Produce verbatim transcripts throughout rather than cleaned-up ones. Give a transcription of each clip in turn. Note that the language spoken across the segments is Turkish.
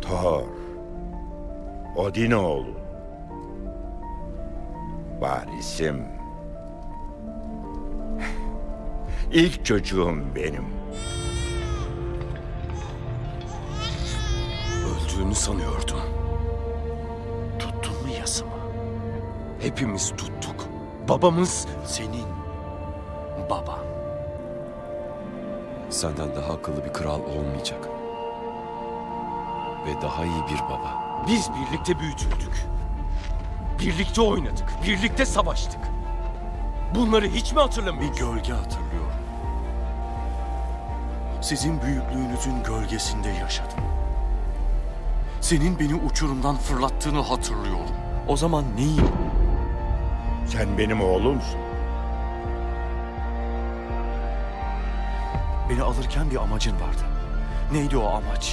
Thor, Odin oğlu. Varisim. İlk çocuğum benim. Öldüğünü sanıyordum. Tuttun mu yasımı? Hepimiz tuttuk. Babamız senin baban. Senden daha akıllı bir kral olmayacak. Ve daha iyi bir baba. Biz birlikte büyütüldük. Birlikte oynadık, birlikte savaştık. Bunları hiç mi hatırlamıyorsun? Bir gölge hatırlıyorum. Sizin büyüklüğünüzün gölgesinde yaşadım. Senin beni uçurumdan fırlattığını hatırlıyorum. O zaman neyim? Sen benim oğlumsun. Beni alırken bir amacın vardı. Neydi o amaç?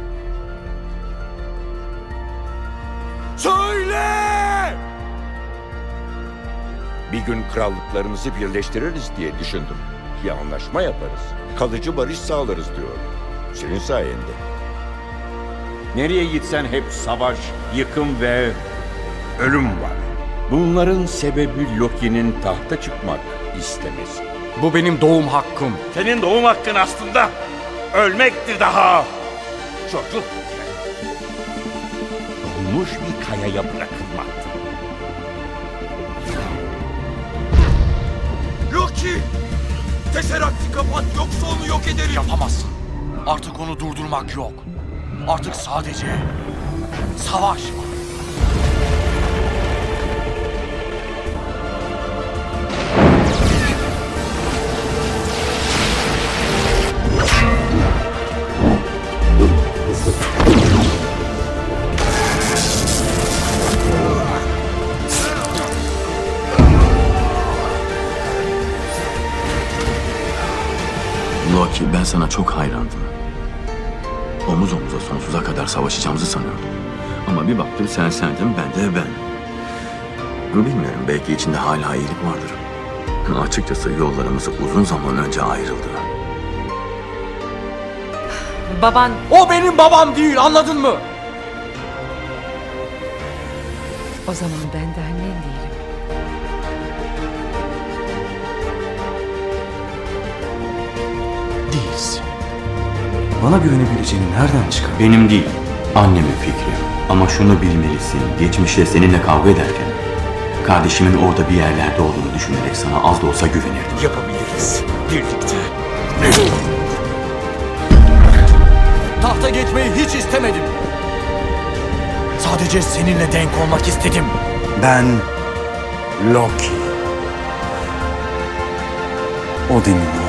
Söyle! Bir gün krallıklarımızı birleştiririz diye düşündüm. Bir anlaşma yaparız. Kalıcı barış sağlarız diyorum. Senin sayende. Nereye gitsen hep savaş, yıkım ve ölüm var. Bunların sebebi Loki'nin tahta çıkmak istemesi. Bu benim doğum hakkım. Senin doğum hakkın aslında ölmekti daha. Çocuk. Donmuş bir kayaya bırakılmaktı. Loki! Tesseract'i kapat, yoksa onu yok ederim. Yapamazsın. Artık onu durdurmak yok. Artık sadece savaş var. Loki, ben sana çok hayrandım. Omuz omuza sonsuza kadar savaşacağımızı sanıyordum. Ama bir baktım sen sendin, ben de ben. Bilmiyorum, belki içinde hala iyilik vardır. Açıkçası yollarımız uzun zaman önce ayrıldı. Baban... O benim babam değil, anladın mı? O zaman ben de annen değilim. Değilsin. Bana güvenebileceğini nereden çıkar? Benim değil, annemin fikri. Ama şunu bilmelisin, geçmişte seninle kavga ederken kardeşimin orada bir yerlerde olduğunu düşünerek sana az da olsa güvenirdim. Yapabiliriz, birlikte. Tahta geçmeyi hiç istemedim. Sadece seninle denk olmak istedim. Ben Loki. Odin'in